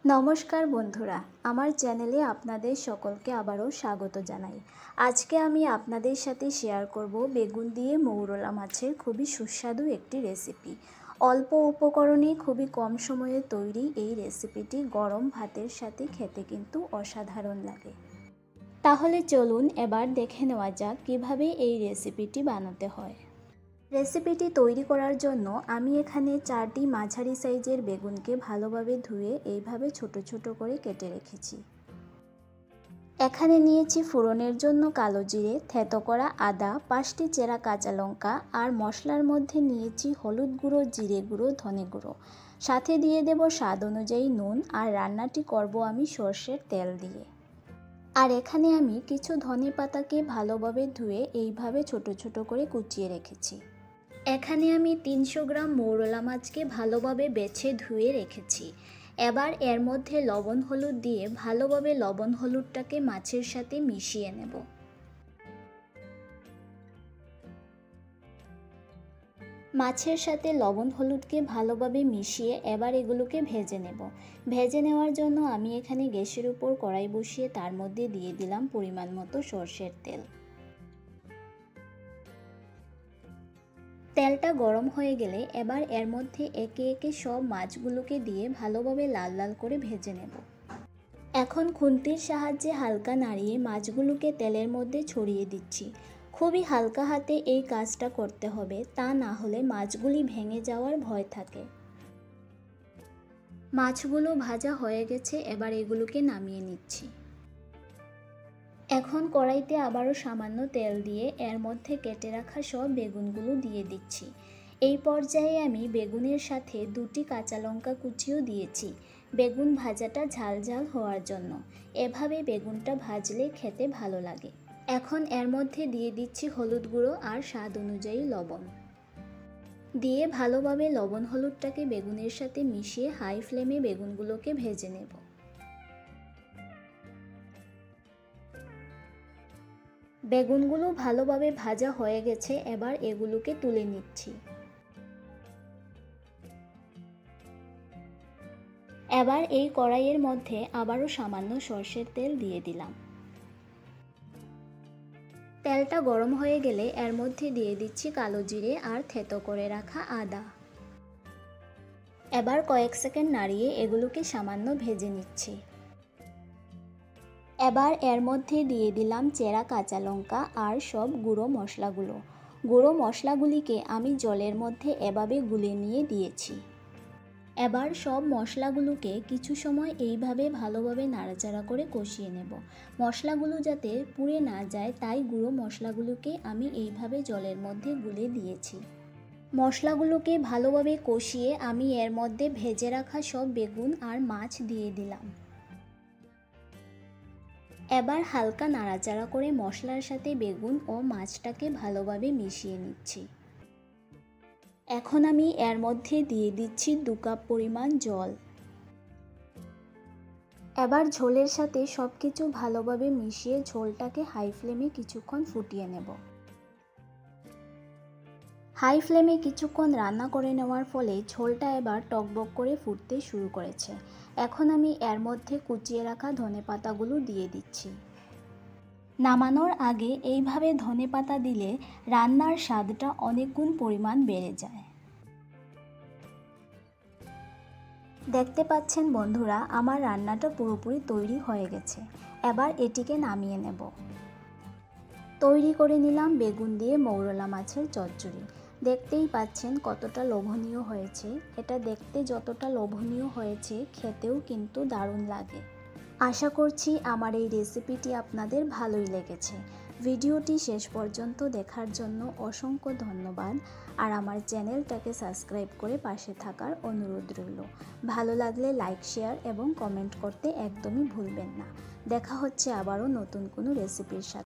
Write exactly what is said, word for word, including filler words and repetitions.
নমস্কার বন্ধুরা, আমার চ্যানেলে আপনাদের সকলকে আবারও স্বাগত জানাই। আজকে আমি আপনাদের সাথে শেয়ার করব বেগুন দিয়ে মৌরলা মাছের খুবই সুস্বাদু একটি রেসিপি। অল্প উপকরণে খুবই কম সময়ে তৈরি এই রেসিপিটি গরম ভাতের সাথে খেতে কিন্তু অসাধারণ লাগে। তাহলে চলুন এবার দেখে নেওয়া যাক কিভাবে এই রেসিপিটি বানাতে হয়। রেসিপিটি তৈরি করার জন্য আমি এখানে চারটি মাঝারি সাইজের বেগুনকে ভালোভাবে ধুয়ে এইভাবে ছোট ছোট করে কেটে রেখেছি। এখানে নিয়েছি ফোড়নের জন্য কালো জিরে, থেতো করা আদা, পাঁচটি চেরা কাঁচা লঙ্কা আর মশলার মধ্যে নিয়েছি হলুদ গুঁড়ো, জিরে গুঁড়ো, ধনে গুঁড়ো। সাথে দিয়ে দেব স্বাদ অনুযায়ী নুন, আর রান্নাটি করব আমি সর্ষের তেল দিয়ে। আর এখানে আমি কিছু ধনে পাতাকে ভালোভাবে ধুয়ে এইভাবে ছোট ছোট করে কুচিয়ে রেখেছি। এখানে আমি তিনশো গ্রাম মৌরলা মাছকে ভালোভাবে বেছে ধুয়ে রেখেছি। এবার এর মধ্যে লবণ হলুদ দিয়ে ভালোভাবে লবণ হলুদটাকে মাছের সাথে মিশিয়ে নেব। মাছের সাথে লবণ হলুদকে ভালোভাবে মিশিয়ে এবার এগুলোকে ভেজে নেব। ভেজে নেওয়ার জন্য আমি এখানে গ্যাসের উপর কড়াই বসিয়ে তার মধ্যে দিয়ে দিলাম পরিমাণ মতো সর্ষের তেল। তেলটা গরম হয়ে গেলে এবার এর মধ্যে একে একে সব মাছগুলোকে দিয়ে ভালোভাবে লাল লাল করে ভেজে নেব। এখন খুন্তির সাহায্যে হালকা নাড়িয়ে মাছগুলোকে তেলের মধ্যে ছড়িয়ে দিচ্ছি। খুবই হালকা হাতে এই কাজটা করতে হবে, তা না হলে মাছগুলি ভেঙে যাওয়ার ভয় থাকে। মাছগুলো ভাজা হয়ে গেছে, এবার এগুলোকে নামিয়ে নিচ্ছি। এখন কড়াইতে আবারও সামান্য তেল দিয়ে এর মধ্যে কেটে রাখা সব বেগুনগুলো দিয়ে দিচ্ছি। এই পর্যায়ে আমি বেগুনের সাথে দুটি কাঁচা লঙ্কা কুচিও দিয়েছি, বেগুন ভাজাটা ঝাল ঝাল হওয়ার জন্য। এভাবে বেগুনটা ভাজলে খেতে ভালো লাগে। এখন এর মধ্যে দিয়ে দিচ্ছি হলুদ গুঁড়ো আর স্বাদ অনুযায়ী লবণ। দিয়ে ভালোভাবে লবণ হলুদটাকে বেগুনের সাথে মিশিয়ে হাই ফ্লেমে বেগুনগুলোকে ভেজে নেব। বেগুনগুলো ভালোভাবে ভাজা হয়ে গেছে, এবার এগুলোকে তুলে নিচ্ছি। এবার এই কড়াইয়ের মধ্যে আবারও সামান্য সর্ষের তেল দিয়ে দিলাম। তেলটা গরম হয়ে গেলে এর মধ্যে দিয়ে দিচ্ছি কালো জিরে আর থেতো করে রাখা আদা। এবার কয়েক সেকেন্ড নাড়িয়ে এগুলোকে সামান্য ভেজে নিচ্ছি। এবার এর মধ্যে দিয়ে দিলাম চেরা কাঁচা লঙ্কা আর সব গুঁড়ো মশলাগুলো। গুঁড়ো মশলাগুলিকে আমি জলের মধ্যে এভাবে গুলে নিয়ে দিয়েছি। এবার সব মশলাগুলোকে কিছু সময় এইভাবে ভালোভাবে নাড়াচাড়া করে কষিয়ে নেব। মশলাগুলো যাতে পুড়ে না যায় তাই গুঁড়ো মশলাগুলোকে আমি এইভাবে জলের মধ্যে গুলে দিয়েছি। মশলাগুলোকে ভালোভাবে কষিয়ে আমি এর মধ্যে ভেজে রাখা সব বেগুন আর মাছ দিয়ে দিলাম। এবার হালকা নাড়াচাড়া করে মশলার সাথে বেগুন ও মাছটাকে ভালোভাবে মিশিয়ে নিচ্ছি। এখন আমি এর মধ্যে দিয়ে দিচ্ছি দু কাপ পরিমাণ জল। এবার ঝোলের সাথে সব কিছু ভালোভাবে মিশিয়ে ঝোলটাকে হাই ফ্লেমে কিছুক্ষণ ফুটিয়ে নেব। হাই ফ্লেমে কিছুক্ষণ রান্না করে নেওয়ার ফলে ঝোলটা এবার টকবক করে ফুটতে শুরু করেছে। এখন আমি এর মধ্যে কুচিয়ে রাখা ধনেপাতাগুলো দিয়ে দিচ্ছি। নামানোর আগে এইভাবে ধনেপাতা দিলে রান্নার স্বাদটা অনেক গুণ পরিমাণ বেড়ে যায়। দেখতে পাচ্ছেন বন্ধুরা, আমার রান্নাটা পুরোপুরি তৈরি হয়ে গেছে। এবার এটিকে নামিয়ে নেব। তৈরি করে নিলাম বেগুন দিয়ে মৌরলা মাছের চচ্চড়ি। দেখতেই পাচ্ছেন কতটা লোভনীয় হয়েছে। এটা দেখতে যতটা লোভনীয় হয়েছে, খেতেও কিন্তু দারুণ লাগে। আশা করছি আমার এই রেসিপিটি আপনাদের ভালোই লেগেছে। ভিডিওটি শেষ পর্যন্ত দেখার জন্য অসংখ্য ধন্যবাদ। আর আমার চ্যানেলটাকে সাবস্ক্রাইব করে পাশে থাকার অনুরোধ রইল। ভালো লাগলে লাইক, শেয়ার এবং কমেন্ট করতে একদমই ভুলবেন না। দেখা হচ্ছে আবারও নতুন কোনো রেসিপির সাথে।